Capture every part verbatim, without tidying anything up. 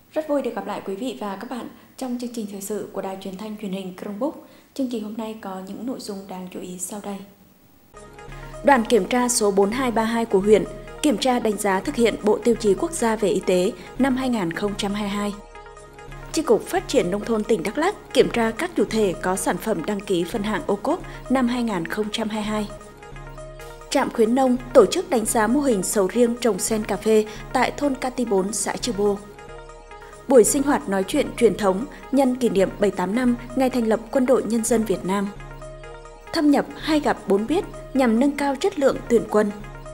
Rất vui được gặp lại quý vị và các bạn trong chương trình thời sự của Đài Truyền thanh Truyền hình Chromebook. Chương trình hôm nay có những nội dung đáng chú ý sau đây. Đoàn kiểm tra số bốn hai ba hai của huyện kiểm tra đánh giá thực hiện Bộ Tiêu chí Quốc gia về y tế năm hai nghìn không trăm hai mươi hai. Chi cục Phát triển Nông thôn tỉnh Đắk Lắk kiểm tra các chủ thể có sản phẩm đăng ký phân hạng ô cốp năm hai nghìn không trăm hai mươi hai. Trạm khuyến nông tổ chức đánh giá mô hình sầu riêng trồng sen cà phê tại thôn Cati bốn, xã Chư Bô. Buổi sinh hoạt nói chuyện truyền thống nhân kỷ niệm bảy mươi tám năm ngày thành lập Quân đội Nhân dân Việt Nam. Thâm nhập hai gặp bốn biết nhằm nâng cao chất lượng tuyển quân.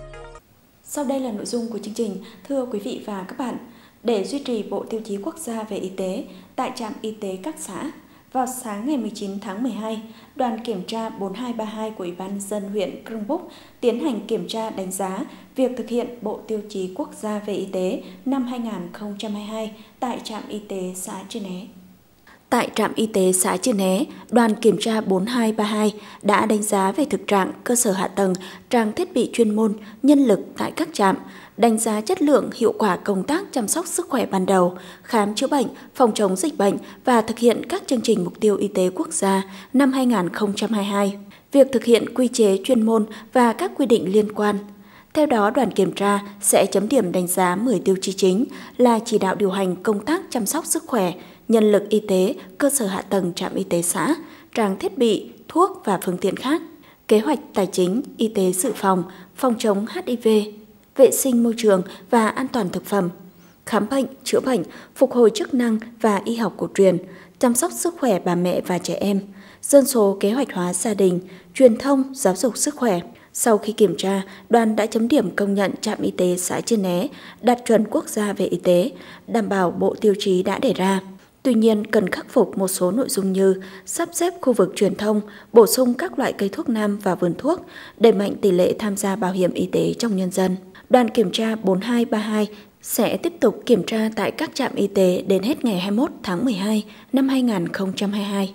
Sau đây là nội dung của chương trình. Thưa quý vị và các bạn, để duy trì Bộ Tiêu chí Quốc gia về y tế tại trạm y tế các xã, vào sáng ngày mười chín tháng mười hai, đoàn kiểm tra bốn hai ba hai của Ủy ban nhân dân huyện Crongbuk tiến hành kiểm tra đánh giá việc thực hiện Bộ Tiêu chí Quốc gia về y tế năm hai nghìn không trăm hai mươi hai tại trạm y tế xã Chư Né. Tại trạm y tế xã Chư Né, đoàn kiểm tra bốn hai ba hai đã đánh giá về thực trạng cơ sở hạ tầng, trang thiết bị chuyên môn, nhân lực tại các trạm, đánh giá chất lượng, hiệu quả công tác chăm sóc sức khỏe ban đầu, khám chữa bệnh, phòng chống dịch bệnh và thực hiện các chương trình mục tiêu y tế quốc gia năm hai nghìn không trăm hai mươi hai, việc thực hiện quy chế chuyên môn và các quy định liên quan. Theo đó, đoàn kiểm tra sẽ chấm điểm đánh giá mười tiêu chí chính là chỉ đạo điều hành công tác chăm sóc sức khỏe, nhân lực y tế, cơ sở hạ tầng trạm y tế xã, trang thiết bị, thuốc và phương tiện khác, kế hoạch tài chính, y tế dự phòng, phòng chống H I V, vệ sinh môi trường và an toàn thực phẩm, khám bệnh, chữa bệnh, phục hồi chức năng và y học cổ truyền, chăm sóc sức khỏe bà mẹ và trẻ em, dân số kế hoạch hóa gia đình, truyền thông, giáo dục sức khỏe. Sau khi kiểm tra, đoàn đã chấm điểm công nhận trạm y tế xã Chư Né đạt chuẩn quốc gia về y tế, đảm bảo bộ tiêu chí đã đề ra. Tuy nhiên, cần khắc phục một số nội dung như sắp xếp khu vực truyền thông, bổ sung các loại cây thuốc nam và vườn thuốc, đẩy mạnh tỷ lệ tham gia bảo hiểm y tế trong nhân dân. Đoàn kiểm tra bốn hai ba hai sẽ tiếp tục kiểm tra tại các trạm y tế đến hết ngày hai mươi mốt tháng mười hai năm hai nghìn không trăm hai mươi hai.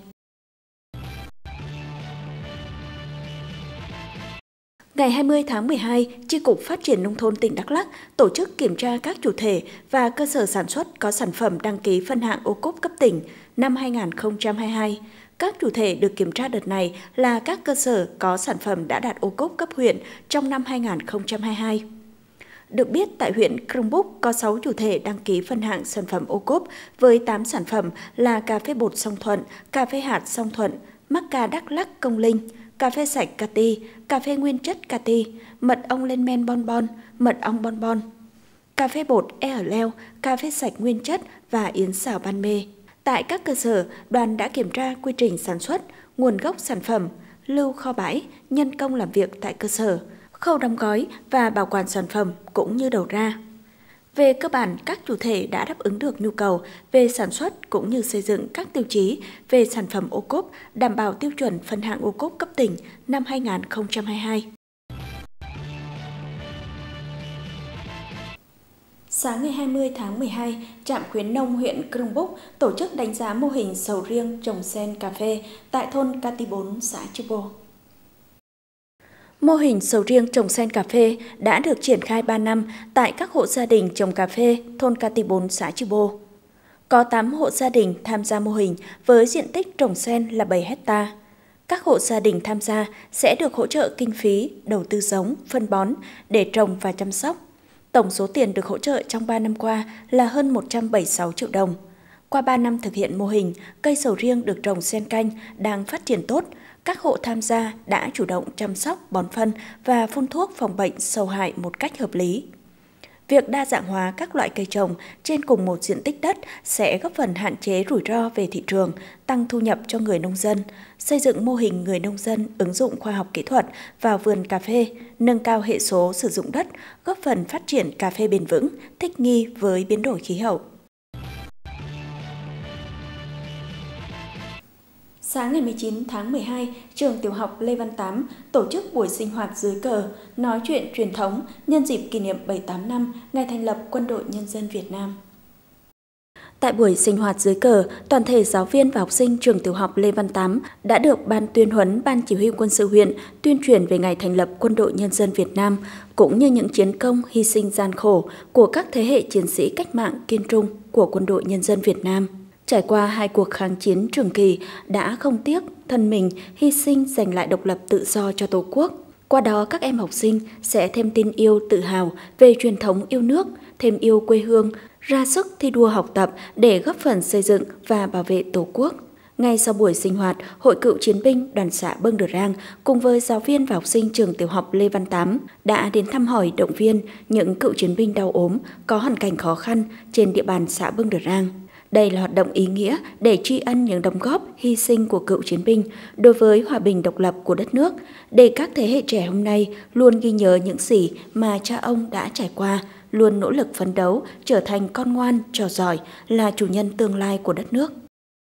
Ngày hai mươi tháng mười hai, Chi cục Phát triển Nông thôn tỉnh Đắk Lắk tổ chức kiểm tra các chủ thể và cơ sở sản xuất có sản phẩm đăng ký phân hạng ô cốp cấp tỉnh năm hai nghìn không trăm hai mươi hai. Các chủ thể được kiểm tra đợt này là các cơ sở có sản phẩm đã đạt ô cốp cấp huyện trong năm hai nghìn không trăm hai mươi hai. Được biết, tại huyện Crongbuk có sáu chủ thể đăng ký phân hạng sản phẩm ô cốp với tám sản phẩm là cà phê bột Song Thuận, cà phê hạt Song Thuận, mắc ca Đắk Lắk Công Linh, cà phê sạch Cati, cà phê nguyên chất Cati, mật ong lên men Bon Bon, mật ong Bon Bon, cà phê bột E ở Leo, cà phê sạch nguyên chất và yến xào Ban Mê. Tại các cơ sở, đoàn đã kiểm tra quy trình sản xuất, nguồn gốc sản phẩm, lưu kho bãi, nhân công làm việc tại cơ sở, khâu đóng gói và bảo quản sản phẩm cũng như đầu ra. Về cơ bản, các chủ thể đã đáp ứng được nhu cầu về sản xuất cũng như xây dựng các tiêu chí về sản phẩm ô cốp đảm bảo tiêu chuẩn phân hạng ô cốp cấp tỉnh năm hai nghìn không trăm hai mươi hai. Sáng ngày hai mươi tháng mười hai, trạm khuyến nông huyện Crongbuk tổ chức đánh giá mô hình sầu riêng trồng sen cà phê tại thôn Cati bốn, xã Chư Bô. Mô hình sầu riêng trồng sen cà phê đã được triển khai ba năm tại các hộ gia đình trồng cà phê thôn Cati bốn, xã Chư Bô. Có tám hộ gia đình tham gia mô hình với diện tích trồng sen là bảy héc ta. Các hộ gia đình tham gia sẽ được hỗ trợ kinh phí, đầu tư giống, phân bón để trồng và chăm sóc. Tổng số tiền được hỗ trợ trong ba năm qua là hơn một trăm bảy mươi sáu triệu đồng. Qua ba năm thực hiện mô hình, cây sầu riêng được trồng xen canh đang phát triển tốt. Các hộ tham gia đã chủ động chăm sóc, bón phân và phun thuốc phòng bệnh sâu hại một cách hợp lý. Việc đa dạng hóa các loại cây trồng trên cùng một diện tích đất sẽ góp phần hạn chế rủi ro về thị trường, tăng thu nhập cho người nông dân, xây dựng mô hình người nông dân ứng dụng khoa học kỹ thuật vào vườn cà phê, nâng cao hệ số sử dụng đất, góp phần phát triển cà phê bền vững, thích nghi với biến đổi khí hậu. Sáng ngày mười chín tháng mười hai, trường tiểu học Lê Văn Tám tổ chức buổi sinh hoạt dưới cờ, nói chuyện truyền thống nhân dịp kỷ niệm bảy mươi tám năm ngày thành lập Quân đội Nhân dân Việt Nam. Tại buổi sinh hoạt dưới cờ, toàn thể giáo viên và học sinh trường tiểu học Lê Văn Tám đã được Ban tuyên huấn Ban Chỉ huy quân sự huyện tuyên truyền về ngày thành lập Quân đội Nhân dân Việt Nam, cũng như những chiến công hy sinh gian khổ của các thế hệ chiến sĩ cách mạng kiên trung của Quân đội Nhân dân Việt Nam. Trải qua hai cuộc kháng chiến trường kỳ đã không tiếc thân mình hy sinh giành lại độc lập tự do cho Tổ quốc. Qua đó các em học sinh sẽ thêm tin yêu tự hào về truyền thống yêu nước, thêm yêu quê hương, ra sức thi đua học tập để góp phần xây dựng và bảo vệ Tổ quốc. Ngay sau buổi sinh hoạt, Hội Cựu Chiến binh Đoàn xã Bâng Đờ Rang cùng với giáo viên và học sinh trường tiểu học Lê Văn Tám đã đến thăm hỏi động viên những cựu chiến binh đau ốm có hoàn cảnh khó khăn trên địa bàn xã Bâng Đờ Rang. Đây là hoạt động ý nghĩa để tri ân những đóng góp, hy sinh của cựu chiến binh đối với hòa bình độc lập của đất nước, để các thế hệ trẻ hôm nay luôn ghi nhớ những gì mà cha ông đã trải qua, luôn nỗ lực phấn đấu, trở thành con ngoan, trò giỏi, là chủ nhân tương lai của đất nước.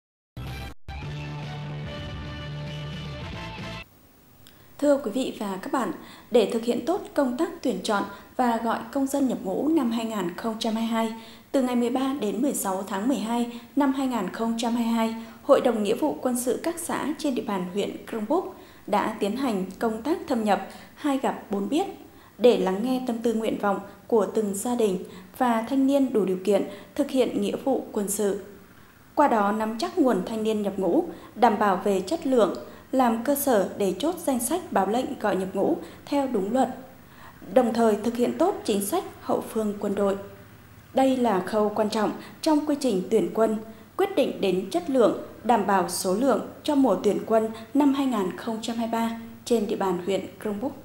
Thưa quý vị và các bạn, để thực hiện tốt công tác tuyển chọn và gọi công dân nhập ngũ năm hai nghìn không trăm hai mươi hai, từ ngày mười ba đến mười sáu tháng mười hai năm hai nghìn không trăm hai mươi hai, Hội đồng Nghĩa vụ Quân sự các xã trên địa bàn huyện Crong Búc đã tiến hành công tác thâm nhập hai gặp bốn biết để lắng nghe tâm tư nguyện vọng của từng gia đình và thanh niên đủ điều kiện thực hiện nghĩa vụ quân sự. Qua đó nắm chắc nguồn thanh niên nhập ngũ, đảm bảo về chất lượng, làm cơ sở để chốt danh sách báo lệnh gọi nhập ngũ theo đúng luật, đồng thời thực hiện tốt chính sách hậu phương quân đội. Đây là khâu quan trọng trong quy trình tuyển quân, quyết định đến chất lượng, đảm bảo số lượng cho mùa tuyển quân năm hai nghìn không trăm hai mươi ba trên địa bàn huyện Crong Búc.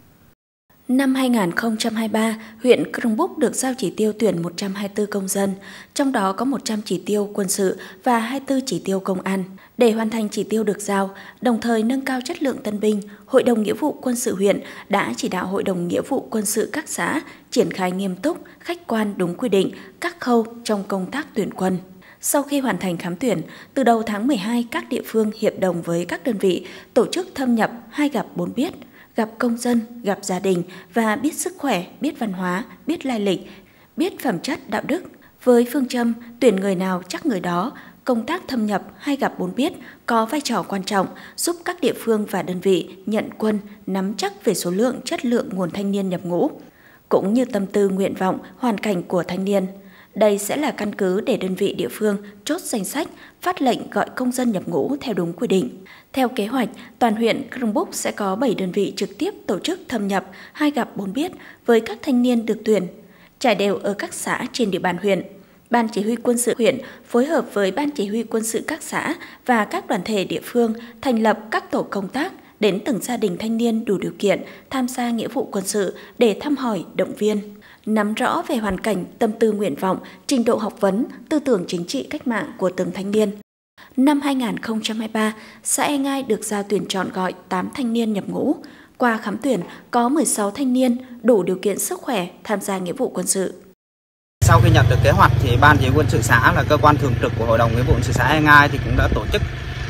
Năm hai nghìn không trăm hai mươi ba, huyện Crong Búc được giao chỉ tiêu tuyển một trăm hai mươi tư công dân, trong đó có một trăm chỉ tiêu quân sự và hai mươi tư chỉ tiêu công an. Để hoàn thành chỉ tiêu được giao, đồng thời nâng cao chất lượng tân binh, Hội đồng Nghĩa vụ Quân sự huyện đã chỉ đạo Hội đồng Nghĩa vụ Quân sự các xã triển khai nghiêm túc, khách quan đúng quy định các khâu trong công tác tuyển quân. Sau khi hoàn thành khám tuyển, từ đầu tháng mười hai, các địa phương hiệp đồng với các đơn vị tổ chức thâm nhập hai gặp bốn biết, gặp công dân, gặp gia đình và biết sức khỏe, biết văn hóa, biết lai lịch, biết phẩm chất đạo đức. Với phương châm tuyển người nào chắc người đó, công tác thâm nhập hai gặp bốn biết có vai trò quan trọng giúp các địa phương và đơn vị nhận quân nắm chắc về số lượng, chất lượng nguồn thanh niên nhập ngũ, cũng như tâm tư nguyện vọng, hoàn cảnh của thanh niên. Đây sẽ là căn cứ để đơn vị địa phương chốt danh sách, phát lệnh gọi công dân nhập ngũ theo đúng quy định. Theo kế hoạch, toàn huyện Crong Búc sẽ có bảy đơn vị trực tiếp tổ chức thâm nhập hai gặp bốn biết với các thanh niên được tuyển, trải đều ở các xã trên địa bàn huyện. Ban Chỉ huy Quân sự huyện phối hợp với Ban Chỉ huy Quân sự các xã và các đoàn thể địa phương thành lập các tổ công tác đến từng gia đình thanh niên đủ điều kiện tham gia nghĩa vụ quân sự để thăm hỏi, động viên, nắm rõ về hoàn cảnh, tâm tư nguyện vọng, trình độ học vấn, tư tưởng chính trị cách mạng của từng thanh niên. Năm hai nghìn không trăm hai mươi ba, xã E Ngai được giao tuyển chọn gọi tám thanh niên nhập ngũ. Qua khám tuyển, có mười sáu thanh niên đủ điều kiện sức khỏe tham gia nghĩa vụ quân sự. Sau khi nhận được kế hoạch thì Ban Chỉ huy Quân sự xã là cơ quan thường trực của Hội đồng Nghĩa vụ Quân sự xã E Ngai thì cũng đã tổ chức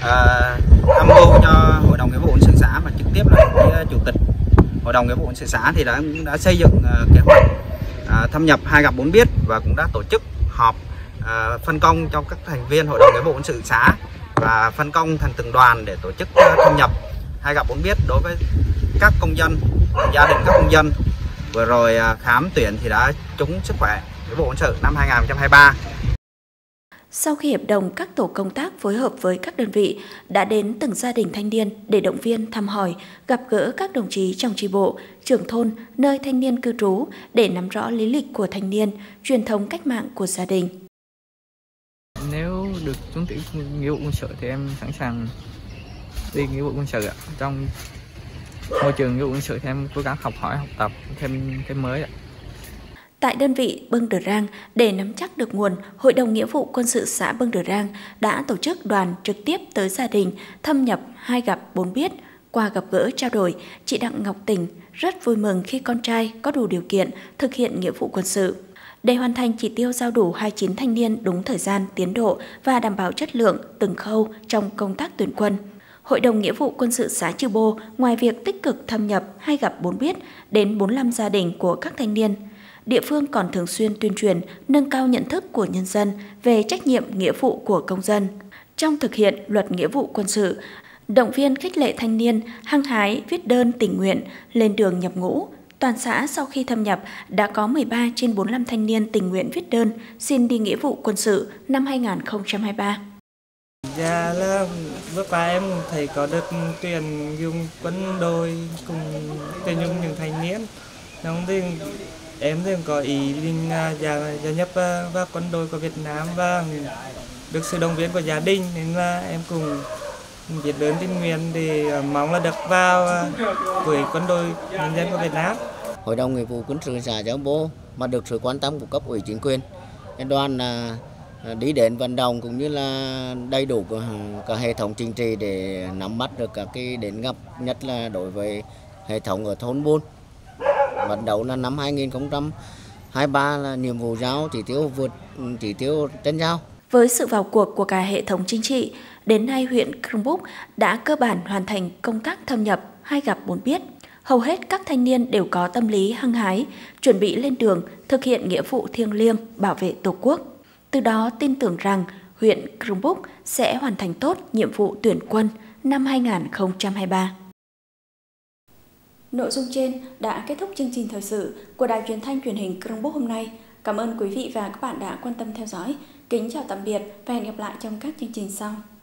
uh, tham mưu cho Hội đồng Nghĩa vụ Quân sự xã và trực tiếp là cái chủ tịch Hội đồng Nghĩa vụ Quân sự xã thì đã đã xây dựng uh, kế hoạch uh, thâm nhập hai gặp bốn biết và cũng đã tổ chức họp uh, phân công cho các thành viên Hội đồng Nghĩa vụ Quân sự xã và phân công thành từng đoàn để tổ chức uh, thâm nhập hai gặp bốn biết đối với các công dân, gia đình các công dân. Vừa rồi uh, khám tuyển thì đã trúng sức khỏe nghĩa vụ quân sự năm hai nghìn không trăm hai mươi ba. Sau khi hiệp đồng, các tổ công tác phối hợp với các đơn vị đã đến từng gia đình thanh niên để động viên, thăm hỏi, gặp gỡ các đồng chí trong chi bộ, trưởng thôn, nơi thanh niên cư trú để nắm rõ lý lịch của thanh niên, truyền thống cách mạng của gia đình. Nếu được trúng tuyển nghĩa vụ quân sự thì em sẵn sàng đi nghĩa vụ quân sự ạ. Trong môi trường nghĩa vụ quân sự thì em cố gắng học hỏi, học tập thêm thêm mới ạ. Tại đơn vị Bâng Đờ Rang, để nắm chắc được nguồn, Hội đồng Nghĩa vụ Quân sự xã Bâng Đờ Rang đã tổ chức đoàn trực tiếp tới gia đình thâm nhập hai gặp bốn biết. Qua gặp gỡ trao đổi, chị Đặng Ngọc Tình rất vui mừng khi con trai có đủ điều kiện thực hiện nghĩa vụ quân sự. Để hoàn thành chỉ tiêu giao đủ hai mươi chín thanh niên đúng thời gian, tiến độ và đảm bảo chất lượng từng khâu trong công tác tuyển quân, Hội đồng Nghĩa vụ Quân sự xã Chư Bô ngoài việc tích cực thâm nhập hay gặp bốn biết đến bốn mươi lăm gia đình của các thanh niên, địa phương còn thường xuyên tuyên truyền, nâng cao nhận thức của nhân dân về trách nhiệm nghĩa vụ của công dân. Trong thực hiện luật nghĩa vụ quân sự, động viên khích lệ thanh niên hăng hái viết đơn tình nguyện lên đường nhập ngũ. Toàn xã sau khi thâm nhập đã có mười ba trên bốn mươi lăm thanh niên tình nguyện viết đơn xin đi nghĩa vụ quân sự năm hai nghìn không trăm hai mươi ba. Dạ là vừa qua em thấy có được tuyển dùng quân đội cùng tuyển dụng những thanh niên. Trong thì em thì có ý định gia, gia nhập vào quân đội của Việt Nam và được sự động viên của gia đình nên là em cùng viết đơn tình nguyện để mong là được vào với quân đội nhân dân của Việt Nam. Hội đồng Nghĩa vụ Quân sự xã Chư Bô mà được sự quan tâm của cấp ủy chính quyền, đoàn là đi đến vận động cũng như là đầy đủ cả hệ thống chính trị để nắm bắt được các cái đến gặp, nhất là đối với hệ thống ở thôn buôn. Vận động là năm hai nghìn không trăm hai mươi ba là nhiệm vụ giao chỉ tiêu vượt chỉ tiêu trên giao. Với sự vào cuộc của cả hệ thống chính trị, đến nay huyện Crong Búc đã cơ bản hoàn thành công tác thâm nhập hay gặp bốn biết. Hầu hết các thanh niên đều có tâm lý hăng hái, chuẩn bị lên đường thực hiện nghĩa vụ thiêng liêng bảo vệ Tổ quốc. Từ đó tin tưởng rằng huyện Crong Búc sẽ hoàn thành tốt nhiệm vụ tuyển quân năm hai nghìn không trăm hai mươi ba. Nội dung trên đã kết thúc chương trình thời sự của Đài Truyền thanh Truyền hình Crong Búc hôm nay. Cảm ơn quý vị và các bạn đã quan tâm theo dõi. Kính chào tạm biệt và hẹn gặp lại trong các chương trình sau.